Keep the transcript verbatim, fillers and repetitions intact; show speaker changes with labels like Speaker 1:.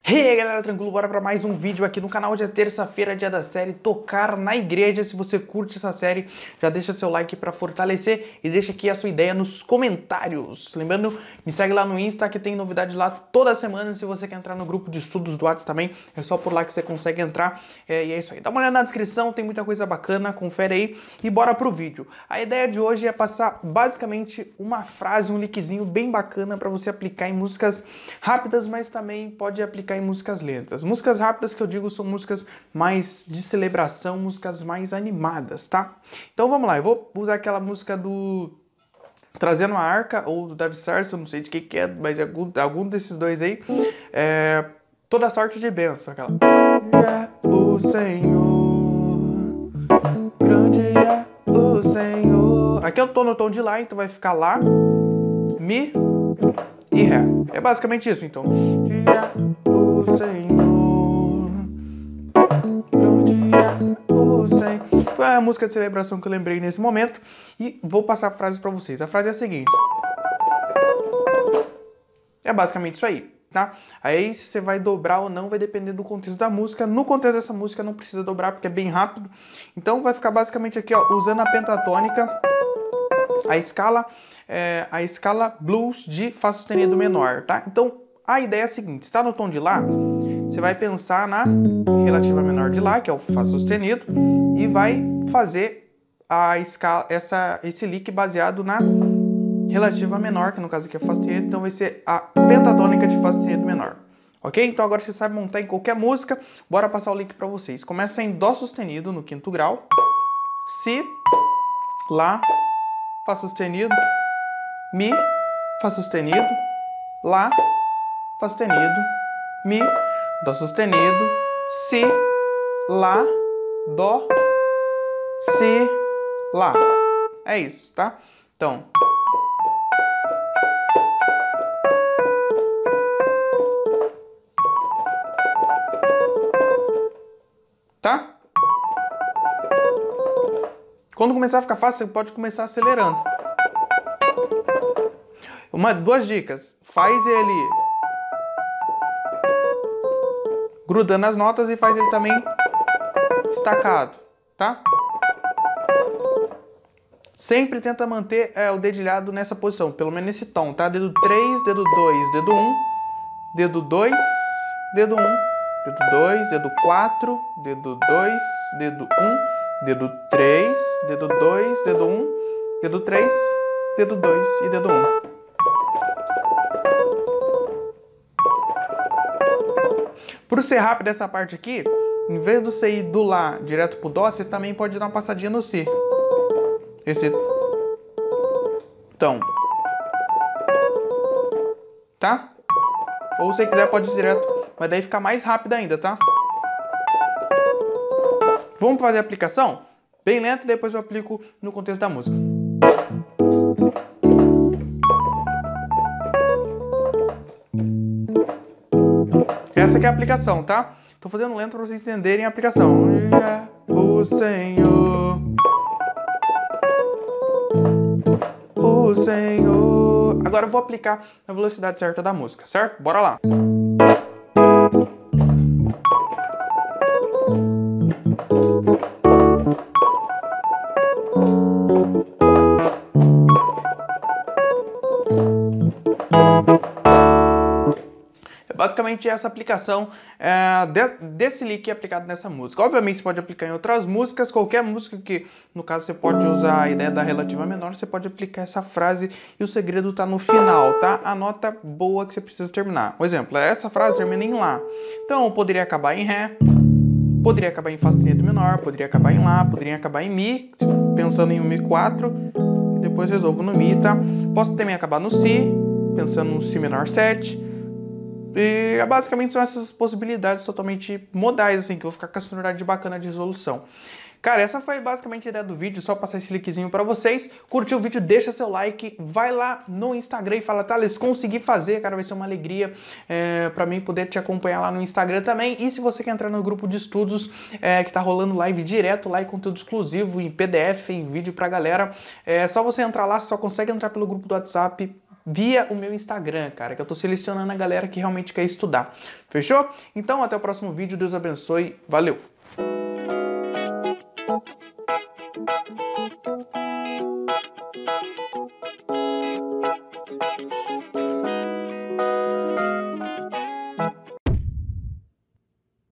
Speaker 1: E aí galera, tranquilo? Bora pra mais um vídeo aqui no canal. Hoje é terça-feira, dia da série Tocar na Igreja. Se você curte essa série, já deixa seu like pra fortalecer e deixa aqui a sua ideia nos comentários. Lembrando, me segue lá no Insta que tem novidade lá toda semana. Se você quer entrar no grupo de estudos do WhatsApp também, é só por lá que você consegue entrar. É, e é isso aí. Dá uma olhada na descrição, tem muita coisa bacana, confere aí e bora pro vídeo. A ideia de hoje é passar basicamente uma frase, um linkzinho bem bacana pra você aplicar em músicas rápidas, mas também pode aplicar em músicas lentas. Músicas rápidas que eu digo são músicas mais de celebração, músicas mais animadas, tá? Então vamos lá, eu vou usar aquela música do Trazendo a Arca, ou do Davi Sarso, eu não sei de que que é, mas é algum, algum desses dois aí. É, Toda Sorte de Bênção, aquela. É o Senhor, grande é o Senhor. Aqui eu tô no tom de Lá, então vai ficar Lá, Mi e Ré. É basicamente isso, então. O Senhor, onde é o Senhor. Foi a música de celebração que eu lembrei nesse momento e vou passar a frase para vocês. A frase é a seguinte. É basicamente isso aí, tá? Aí se você vai dobrar ou não vai depender do contexto da música. No contexto dessa música não precisa dobrar porque é bem rápido. Então vai ficar basicamente aqui, ó, usando a pentatônica, a escala, é, a escala blues de Fá sustenido menor, tá? Então a ideia é a seguinte, se tá no tom de Lá, você vai pensar na relativa menor de Lá, que é o Fá sustenido, e vai fazer a escala, essa, esse lick baseado na relativa menor, que no caso aqui é Fá sustenido, então vai ser a pentatônica de Fá sustenido menor. Ok? Então agora você sabe montar em qualquer música, bora passar o link para vocês. Começa em Dó sustenido no quinto grau, Si, Lá, Fá sustenido, Mi, Fá sustenido, Lá, Fá sustenido, Mi, Dó sustenido, Si, Lá, Dó, Si, Lá. É isso, tá? Então. Tá? Quando começar a ficar fácil, você pode começar acelerando. Uma, duas dicas. Faz ele grudando as notas e faz ele também estacado, tá? Sempre tenta manter é, o dedilhado nessa posição, pelo menos nesse tom, tá? Dedo três, dedo dois, dedo um, dedo dois, dedo um, dedo dois, dedo quatro, dedo dois, dedo um, dedo três, dedo dois, dedo um, dedo três, dedo dois e dedo um. Por ser rápido essa parte aqui, em vez de você ir do Lá direto pro Dó, você também pode dar uma passadinha no Si. Esse tom. Tá? Ou se você quiser pode ir direto, mas daí fica mais rápido ainda, tá? Vamos fazer a aplicação? Bem lento e depois eu aplico no contexto da música. Essa aqui é a aplicação, tá? Tô fazendo lento para vocês entenderem a aplicação. O Senhor, o Senhor. Agora eu vou aplicar na velocidade certa da música, certo? Bora lá. Basicamente essa aplicação é, de, desse lick aplicado nessa música. Obviamente você pode aplicar em outras músicas, qualquer música que, no caso, você pode usar a ideia da relativa menor, você pode aplicar essa frase e o segredo tá no final, tá? A nota boa que você precisa terminar. Por exemplo, essa frase termina em Lá. Então eu poderia acabar em Ré, poderia acabar em Fá sustenido menor, poderia acabar em Lá, poderia acabar em Mi, pensando em um Mi quatro, e depois resolvo no Mi, tá? Posso também acabar no Si, pensando no Si menor sete. E basicamente são essas possibilidades totalmente modais, assim, que eu vou ficar com a sonoridade bacana de resolução. Cara, essa foi basicamente a ideia do vídeo, só passar esse linkzinho pra vocês. Curtiu o vídeo, deixa seu like, vai lá no Instagram e fala, Thales, consegui fazer, cara, vai ser uma alegria é, pra mim poder te acompanhar lá no Instagram também. E se você quer entrar no grupo de estudos, é, que tá rolando live direto, lá e conteúdo exclusivo, em P D F, em vídeo pra galera, é só você entrar lá, você só consegue entrar pelo grupo do WhatsApp via o meu Instagram, cara, que eu tô selecionando a galera que realmente quer estudar. Fechou? Então, até o próximo vídeo. Deus abençoe. Valeu!